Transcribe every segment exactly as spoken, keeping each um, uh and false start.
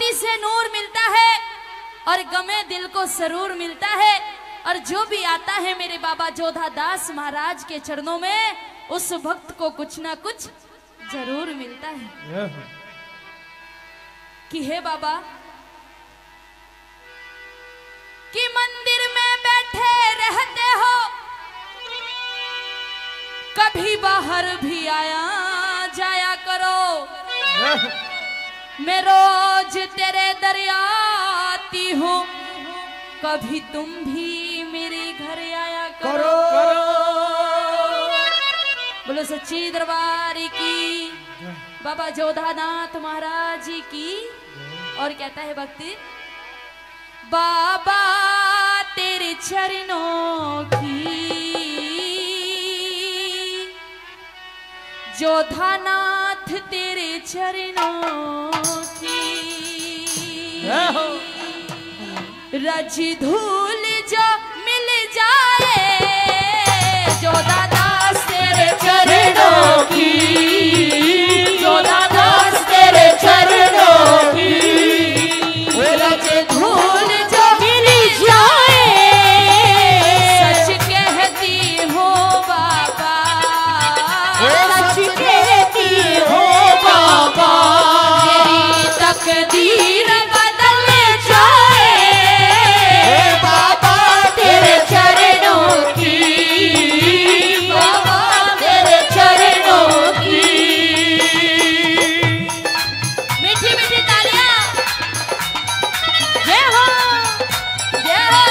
मिट्टी से नूर मिलता है और गमे दिल को सरूर मिलता है। और जो भी आता है मेरे बाबा जोधा दास महाराज के चरणों में, उस भक्त को कुछ ना कुछ जरूर मिलता है। कि हे बाबा कि मंदिर में बैठे रहते हो, कभी बाहर भी आया जाया करो। मैं रोज तेरे दरिया आती हूँ, कभी तुम भी मेरे घर आया करो, करो। बोलो सच्ची दरबार की, बाबा जोधानाथ महाराज जी की। और कहता है भक्ति, बाबा तेरे चरणों की, जोधानाथ तेरे चरणों की, रज धूल जो मिल जाए, जोधादास तेरे चरणों की, जोधादास तेरे चरणों की, रज धूल जो मिल जाए, सच कहती हो बाबा, सच कहती हो बाबा, मेरी तकदीर बदल जाए, बाबा तेरे चरणों की, बाबा तेरे चरणों की। मीठी मीठी तालियां, जय हो जय हो।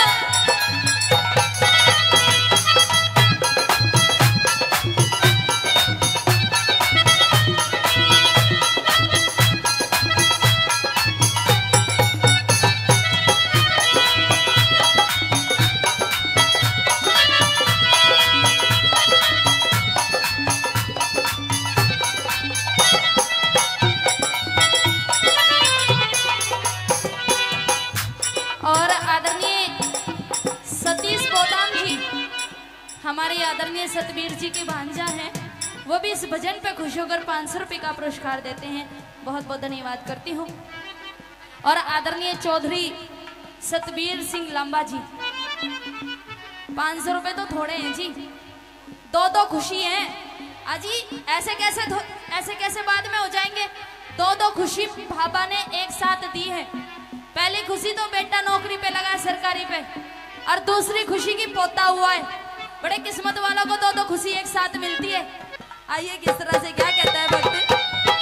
और आदरणीय सतीश बोदाम जी, हमारे आदरणीय सतबीर जी के भांजा हैं, वो भी इस भजन पे खुश होकर पाँच सौ रुपये का पुरस्कार देते हैं। बहुत बहुत धन्यवाद करती हूँ। और आदरणीय चौधरी सतबीर सिंह लांबा जी, पाँच सौ रुपये तो थोड़े हैं जी, दो दो खुशी हैं अजी। ऐसे कैसे ऐसे कैसे बाद में हो जाएंगे? दो दो खुशी भाभा ने एक साथ दी है। पहली खुशी तो बेटा नौकरी पे लगा है सरकारी पे, और दूसरी खुशी की पोता हुआ है। बड़े किस्मत वालों को दो दो खुशी एक साथ मिलती है। आइए किस तरह से क्या कहता है भक्त।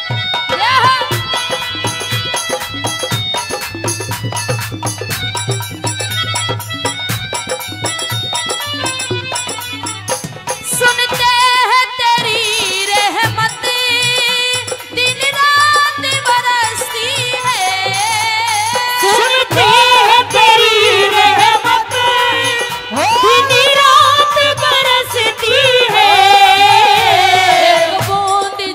सुनते हैं तेरी रहमत दिन रात बरसती है, सुनते हैं तेरी रहमत दिन रात बरसती है, एक बूंद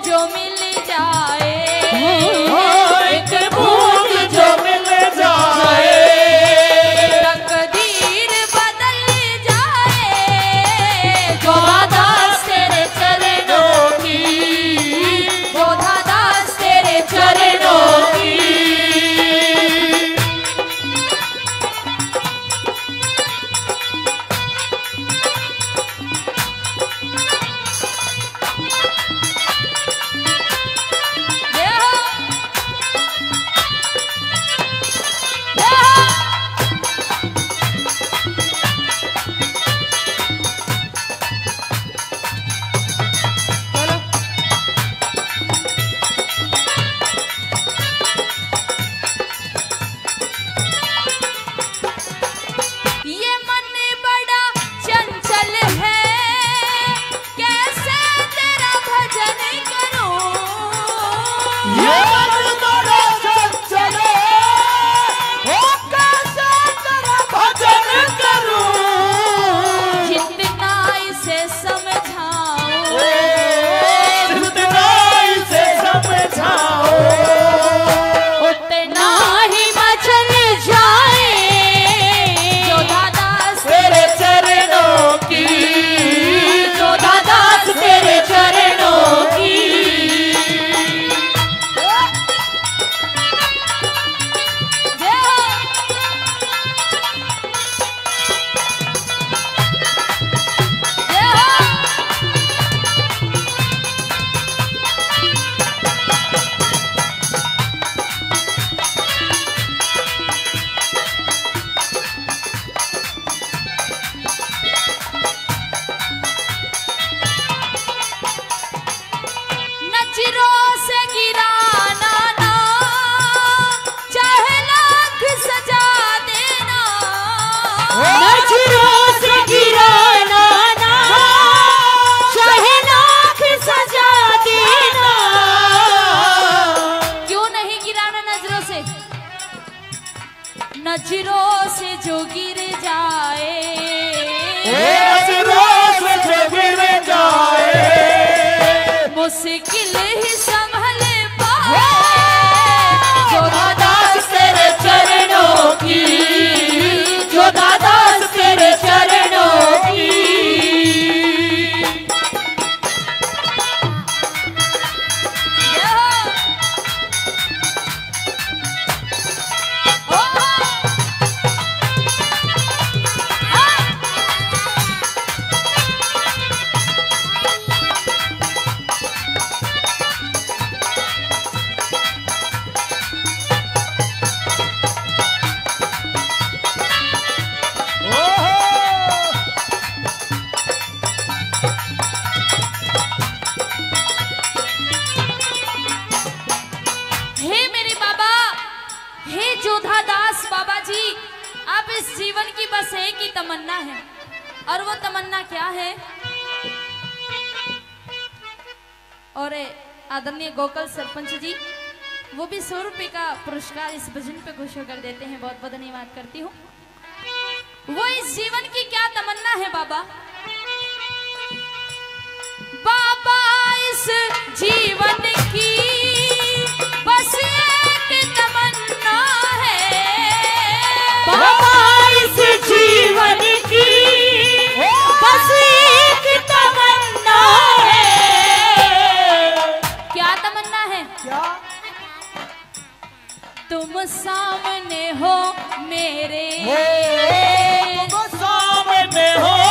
मुश्किल ही संभल पाए जोधादास तेरे चरणों की, जोधादास तेरे चरणों की। जीवन की बस एक ही तमन्ना है, और वो तमन्ना क्या है? और आदरणीय गोकल सरपंच जी वो भी सौ रुपए का पुरस्कार इस भजन पे घोषणा कर देते हैं। बहुत बहुत धन्यवाद करती हूँ। वो इस जीवन की क्या तमन्ना है बाबा? बाबा इस जीवन की बस एक तमन्ना है, बाबा इस जीवन की बस एक तमन्ना है। क्या तमन्ना है? क्या? तुम सामने हो मेरे, तुम सामने हो